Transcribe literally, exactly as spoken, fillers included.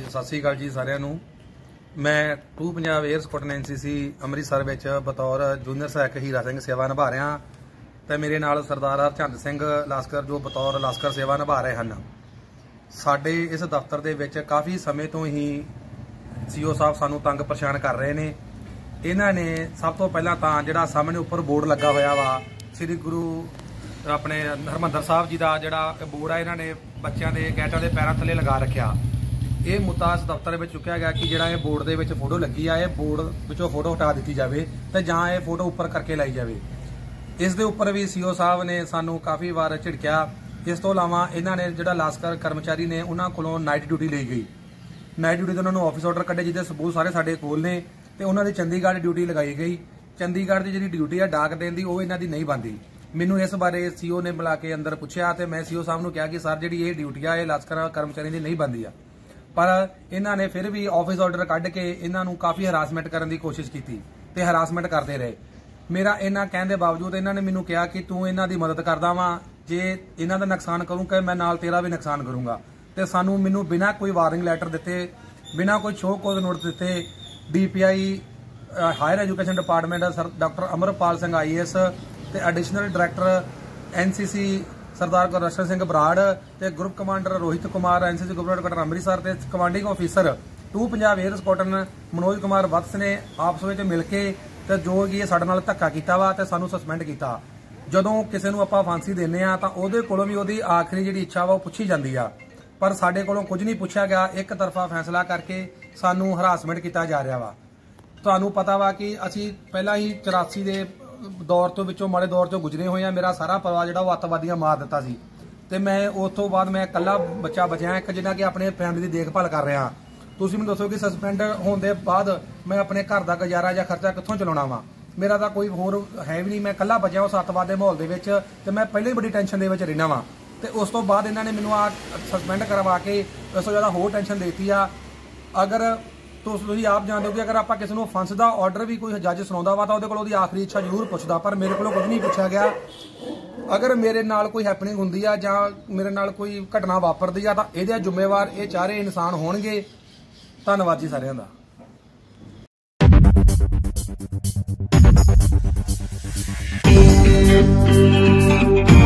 सत श्री अकाल जी सारिਆਂ ਨੂੰ। मैं टू पंजाब एयर स्कॉट एन सी सी ਅੰਮ੍ਰਿਤਸਰ ਵਿੱਚ बतौर जूनियर सहायक हीरा सिंह सेवा निभा रहा तो मेरे नाल सरदार हरचंद सिंह लास्कर जो बतौर लास्कर सेवा निभा रहे हैं। साडे इस दफ्तर दे विच काफ़ी समय तो ही सी ओ साहब सानू तंग परेशान कर रहे हैं। इन्हां ने सब तो पहला तो जिहड़ा सामने उपर बोर्ड लगा होया वा श्री गुरु अपने हरमंदर साहब जी का जिहड़ा बोर्ड आ इन्हां ने बच्चों के गैटां के पैरों थले लगा रखा। ये मुद्दा इस दफ्तर में चुकया गया कि जिहड़ा ये बोर्ड दे विच फोटो लगी है, ये बोर्ड विचों फोटो हटा दी जाए तो जां ये फोटो उपर करके लाई जाए। इस दे उपर भी सी ओ साहब ने सानू काफ़ी बार झिड़किया। इस तो इलावा इन्हां ने जिहड़ा लास्कर कर्मचारी ने उन्हां कोलों नाइट ड्यूटी ली गई। नाइट ड्यूटी तो उन्होंने ऑफिस ऑर्डर कढ़े जिहदे सबूत सारे साडे कोल ने ते उन्हां दी चंडीगढ़ ड्यूटी लगाई गई। चंडीगढ़ की जिहड़ी ड्यूटी है डाक देण दी वो इन्हां दी नहीं बनदी। मैनू इस बारे सी ओ ने बुला के अंदर पुछया तो मैं सी ओ साहब नूं कहा कि सर जिहड़ी ये ड्यूटी है ये लास्कर कर्मचारी की नहीं बनदी आ। पर इन्हां ने फिर भी ऑफिस ऑर्डर कढ़ के इन्हां नूं काफ़ी हरासमेंट करने की कोशिश की ते हरासमेंट करते रहे। मेरा इन्हां कहण दे बावजूद इन्हां ने मैनूं कहा कि तू इन्हां दी मदद करदा वां, जे इन्हां दा नुकसान करूँ कि मैं नाल तेरा भी नुकसान करूँगा। तो सानू मैनूं बिना कोई वार्निंग लैटर दिते, बिना कोई शो कोज नोटिस दिते D P I higher education department sir doctor Amarpal Singh I A S ते additional director N C C Sardar Gurdarshan Singh Brar ते group commander Rohit Kumar N C C group headquarter Amritsar ते commanding officer two Punjab air squadron Manoj Kumar Vats ने आपस में मिल के ते जो कि साडे नाल धक्का कीता वा ते सानू सस्पेंड किया। जदों किसी नूं आपां फांसी देने आ तां उहदे कोलों भी उहदी आखिरी जिहड़ी इच्छा वा पुछी जांदी आ, पर साडे कोलों कुछ नहीं पुछया गया। एक तरफा फैसला करके सानू हरासमेंट किया जा रहा वा। तुहानू पता वा कि असीं पहला ही चौरासी दे दौर तो विचों माड़े दौर चों गुजरे हुए हैं। मेरा सारा परिवार जिहड़ा अतवादियां मार दिता सी ते मैं उस तो बाद मैं कल्ला बच्चा बचिया एक जिन्ना कि अपने फैमिली की देखभाल कर रहा। तुसीं मैनूं दसो कि सस्पेंड होने के बाद मैं अपने घर का गुजारा या खर्चा कित्थों चलाउणा वा? मेरा तो कोई होर है भी नहीं। मैं कल्ला बचिया उस अतवाद के माहौल दे विच ते मैं पहले ही बड़ी टेंशन दे विच रहिना वा ते उस तो बाद इन्हां ने मैनूं आ सस्पेंड करवा के इस तो ज़्यादा होर टेंशन देती आ। अगर तो तुसीं आप जानते हो कि अगर आप किसी को फांसी का ऑर्डर भी कोई जज सुनाता वा तो वो आखिरी इच्छा जरूर पुछदा, पर मेरे को कुछ नहीं पूछा गया। अगर मेरे नाल कोई हैपनिंग हुंदी आ जां मेरे नाल कोई घटना वापरदी आ तां इहदे जिम्मेवार ये चारे इंसान होणगे। धन्नवाद जी सारिआं दा।